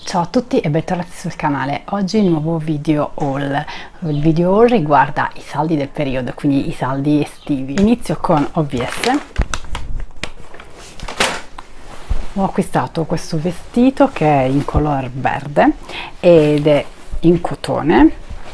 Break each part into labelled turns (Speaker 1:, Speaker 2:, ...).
Speaker 1: Ciao a tutti e bentornati sul canale. Oggi un nuovo video haul. Il video haul riguarda i saldi del periodo, quindi i saldi estivi. Inizio con OVS. Ho acquistato questo vestito che è in color verde ed è in cotone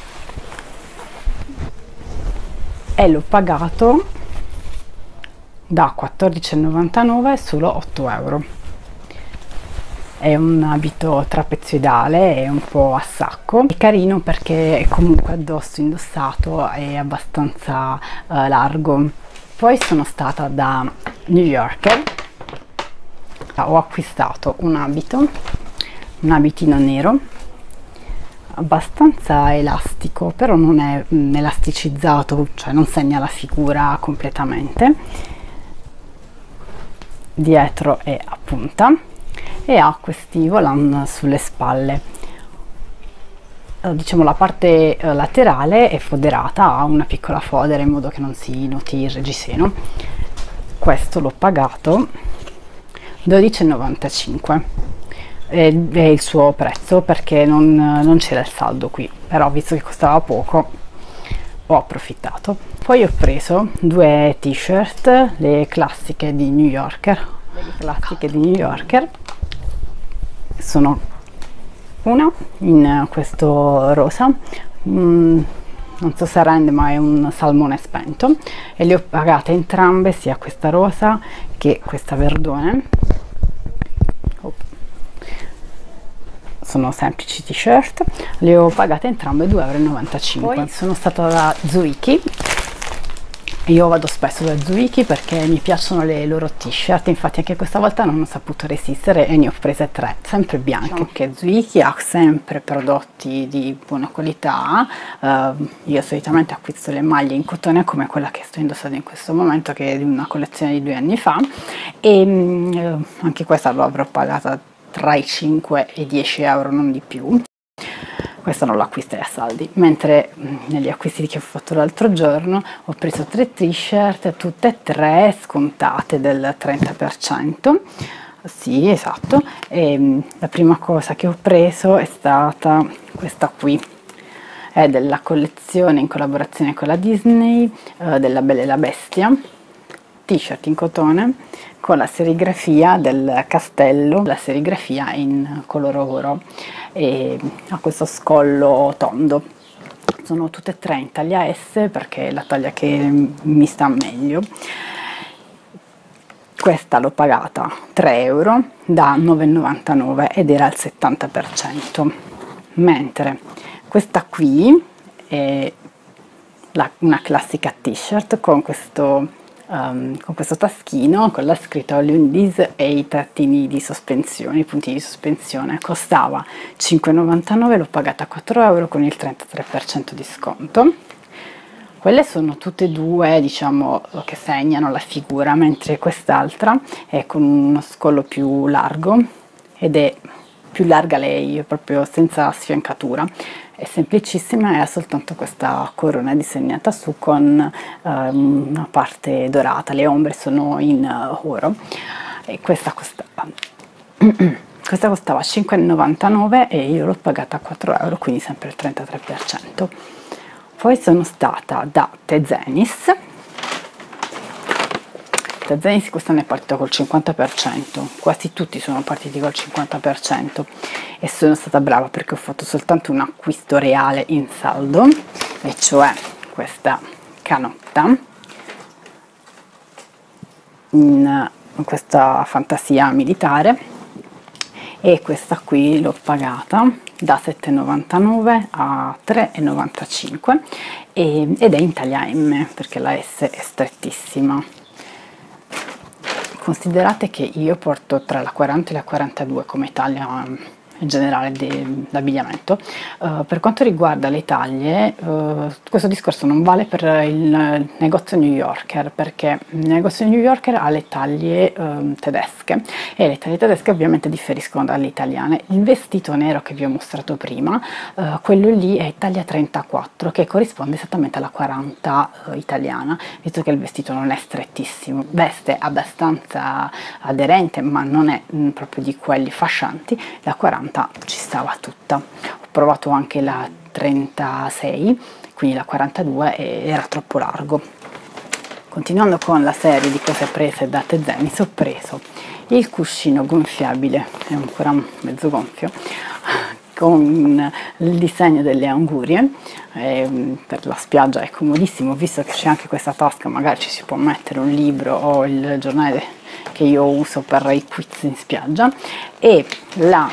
Speaker 1: e l'ho pagato da 14,99 solo 8 euro. È un abito trapezoidale, è un po' a sacco, è carino perché è comunque addosso, indossato, è abbastanza largo. Poi sono stata da New Yorker, ho acquistato un abitino nero, abbastanza elastico, però non è elasticizzato, cioè non segna la figura completamente. Dietro è a punta e ha questi volant sulle spalle. Diciamo la parte laterale è foderata, ha una piccola fodera in modo che non si noti il reggiseno. Questo l'ho pagato 12,95 è il suo prezzo perché non c'era il saldo qui, però visto che costava poco ho approfittato. Poi ho preso due t-shirt, le classiche di New Yorker, sono una in questo rosa, non so se rende ma è un salmone spento, e le ho pagate entrambe, sia questa rosa che questa verdone. Sono semplici t-shirt, le ho pagate entrambe 2,95 euro. Poi sono stata da Zuiki. Io vado spesso da Zuiki perché mi piacciono le loro t-shirt, infatti anche questa volta non ho saputo resistere e ne ho prese 3, sempre bianche. Diciamo che Zuiki ha sempre prodotti di buona qualità. Io solitamente acquisto le maglie in cotone come quella che sto indossando in questo momento, che è di una collezione di 2 anni fa, e anche questa l'avrò pagata tra i 5 e i 10 euro, non di più. Questa non l'acquistai a saldi, mentre negli acquisti che ho fatto l'altro giorno ho preso 3 t-shirt, tutte e 3 scontate del 30%. Sì, esatto. E la prima cosa che ho preso è stata questa qui, è della collezione in collaborazione con la Disney, della Bella e la Bestia, t-shirt in cotone con la serigrafia del castello, la serigrafia in color oro, e ha questo scollo tondo. Sono tutte e 3 in taglia S perché è la taglia che mi sta meglio. Questa l'ho pagata 3 euro da 9,99 ed era al 70%, mentre questa qui è una classica t-shirt con questo taschino con la scritta All You Need e i trattini di sospensione, i puntini di sospensione. Costava 5,99, l'ho pagata 4 euro con il 33% di sconto. Quelle sono tutte e due, diciamo, che segnano la figura, mentre quest'altra è con uno scollo più largo ed è più larga lei, proprio senza sfiancatura. È semplicissima e ha soltanto questa corona disegnata su con una parte dorata, le ombre sono in oro, e questa costava 5,99 e io l'ho pagata 4 euro, quindi sempre il 33%. Poi sono stata da Tezenis. Questa ne è partita col 50%, quasi tutti sono partiti col 50%, e sono stata brava perché ho fatto soltanto un acquisto reale in saldo, e cioè questa canotta in questa fantasia militare, e questa qui l'ho pagata da 7,99 a 3,95 ed è in taglia M perché la S è strettissima. Considerate che io porto tra la 40 e la 42 come taglia in generale d'abbigliamento. Per quanto riguarda le taglie, questo discorso non vale per il negozio New Yorker, perché il negozio New Yorker ha le taglie tedesche, e le taglie tedesche ovviamente differiscono dalle italiane. Il vestito nero che vi ho mostrato prima, quello lì è taglia 34, che corrisponde esattamente alla 40 italiana, visto che il vestito non è strettissimo, veste abbastanza aderente ma non è proprio di quelli fascianti. La 40 40 ci stava tutta. Ho provato anche la 36, quindi la 42, e era troppo largo. Continuando con la serie di cose prese da Tezenis, ho preso il cuscino gonfiabile, è ancora mezzo gonfio, con il disegno delle angurie, per la spiaggia è comodissimo, visto che c'è anche questa tasca, magari ci si può mettere un libro o il giornale che io uso per i quiz in spiaggia. E la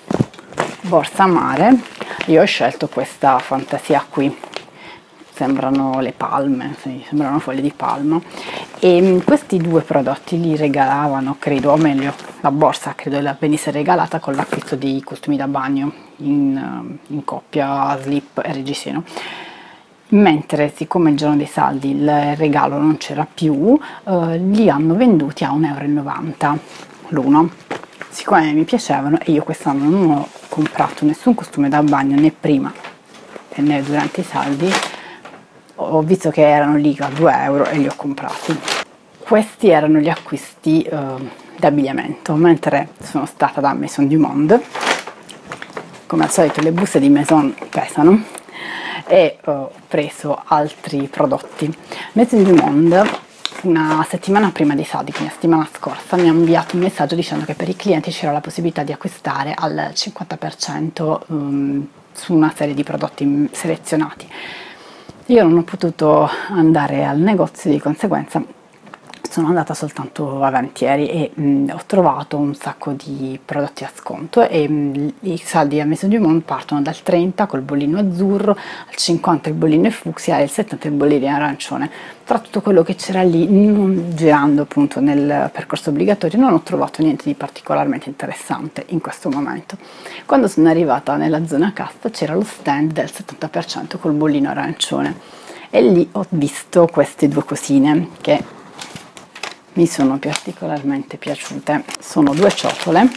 Speaker 1: borsa mare, io ho scelto questa fantasia qui, sembrano le palme, sì, sembrano foglie di palma, e questi due prodotti li regalavano, credo, o meglio la borsa credo la venisse regalata con l'acquisto di costumi da bagno in coppia slip e reggiseno, mentre siccome il giorno dei saldi il regalo non c'era più, li hanno venduti a 1,90 € l'uno. Siccome mi piacevano e io quest'anno non ho comprato nessun costume da bagno né prima né durante i saldi, ho visto che erano lì a 2 € e li ho comprati. Questi erano gli acquisti d'abbigliamento, mentre sono stata da Maison du Monde. Come al solito le buste di Maison pesano, e ho preso altri prodotti. Maison du Monde una settimana prima dei saldi, quindi la settimana scorsa, mi ha inviato un messaggio dicendo che per i clienti c'era la possibilità di acquistare al 50% su una serie di prodotti selezionati. Io non ho potuto andare al negozio, di conseguenza sono andata soltanto avantieri e ho trovato un sacco di prodotti a sconto, e i saldi a Maison du Monde partono dal 30 col bollino azzurro, al 50 il bollino fucsia e il 70 il bollino arancione. Tra tutto quello che c'era lì, girando appunto nel percorso obbligatorio, non ho trovato niente di particolarmente interessante in questo momento. Quando sono arrivata nella zona cassa c'era lo stand del 70% col bollino arancione, e lì ho visto queste due cosine che mi sono particolarmente piaciute. Sono due ciotole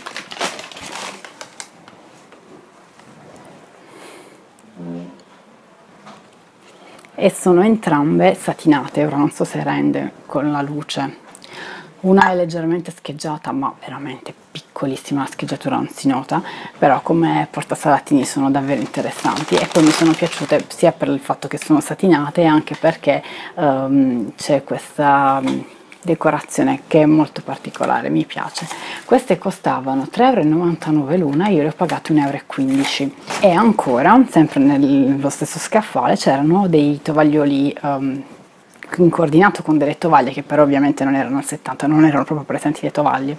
Speaker 1: e sono entrambe satinate. Ora non so se rende con la luce, una è leggermente scheggiata ma veramente piccolissima, la scheggiatura non si nota, però come portasalattini sono davvero interessanti, e poi mi sono piaciute sia per il fatto che sono satinate, anche perché c'è questa decorazione che è molto particolare, mi piace. Queste costavano 3,99 € l'una, io le ho pagate 1,15 €. E ancora, sempre nello stesso scaffale, c'erano dei tovaglioli in coordinato con delle tovaglie che però ovviamente non erano al 70, non erano proprio presenti le tovaglie.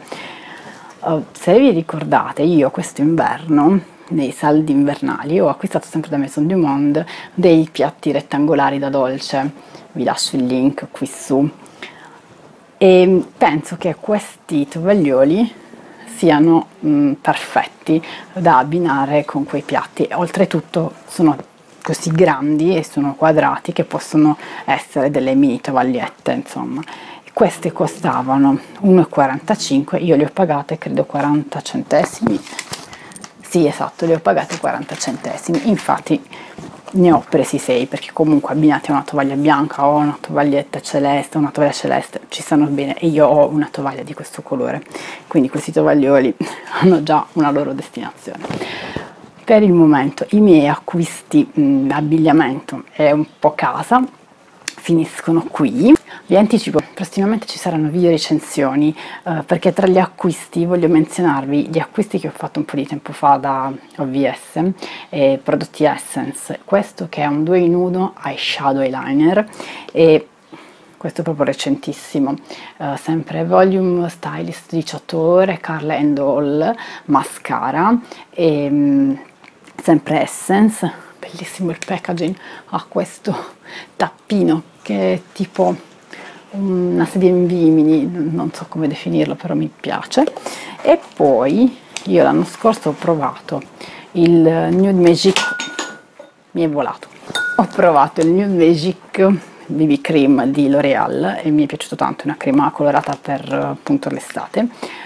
Speaker 1: Se vi ricordate, io questo inverno, nei saldi invernali, ho acquistato sempre da Maison du Monde dei piatti rettangolari da dolce, vi lascio il link qui su, e penso che questi tovaglioli siano perfetti da abbinare con quei piatti. Oltretutto sono così grandi e sono quadrati che possono essere delle mini tovagliette, insomma. Queste costavano 1,45 €, io le ho pagate credo 40 centesimi. Sì, esatto, le ho pagate 40 centesimi. Infatti ne ho presi 6, perché comunque abbinati a una tovaglia bianca o una tovaglietta celeste, una tovaglia celeste ci stanno bene, e io ho una tovaglia di questo colore, quindi questi tovaglioli hanno già una loro destinazione. Per il momento i miei acquisti abbigliamento e un po' casa finiscono qui. Vi anticipo, prossimamente ci saranno video recensioni, perché tra gli acquisti voglio menzionarvi gli acquisti che ho fatto un po' di tempo fa da OVS, prodotti Essence, questo che è un 2 in 1 eyeshadow eyeliner, e questo è proprio recentissimo, sempre Volume Stylist 18 ore, Carla All mascara, e sempre Essence. Bellissimo il packaging, ha questo tappino che è tipo una sedia in vimini, non so come definirlo, però mi piace. E poi io l'anno scorso ho provato il Nude Magic, mi è volato, ho provato il Nude Magic BB Cream di L'Oreal e mi è piaciuto tanto, è una crema colorata per appunto l'estate.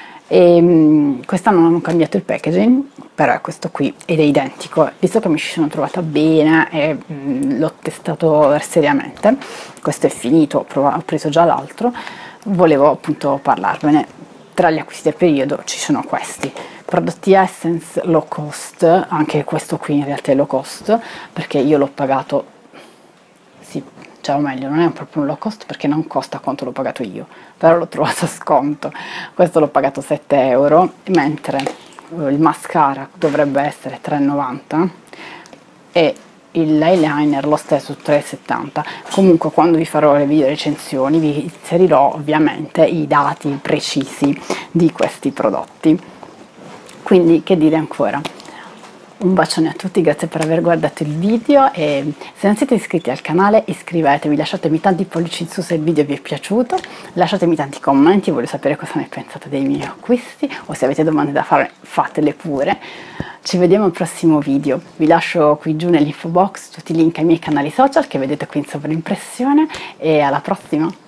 Speaker 1: E quest'anno hanno cambiato il packaging, però è questo qui ed è identico, visto che mi ci sono trovata bene e l'ho testato seriamente. Questo è finito, ho preso già l'altro, volevo appunto parlarvene. tra gli acquisti del periodo ci sono questi prodotti Essence low cost, anche questo qui in realtà è low cost perché io l'ho pagato, sì, cioè o meglio non è proprio un low cost perché non costa quanto l'ho pagato io, però l'ho trovato a sconto. Questo l'ho pagato 7 euro, mentre il mascara dovrebbe essere 3,90 e l'eyeliner lo stesso 3,70. Comunque quando vi farò le video recensioni vi inserirò ovviamente i dati precisi di questi prodotti. Quindi che dire ancora? Un bacione a tutti, grazie per aver guardato il video e se non siete iscritti al canale iscrivetevi, lasciatemi tanti pollici in su se il video vi è piaciuto, lasciatemi tanti commenti, voglio sapere cosa ne pensate dei miei acquisti o se avete domande da fare fatele pure. Ci vediamo al prossimo video, vi lascio qui giù nell'info box tutti i link ai miei canali social che vedete qui in sovraimpressione e alla prossima!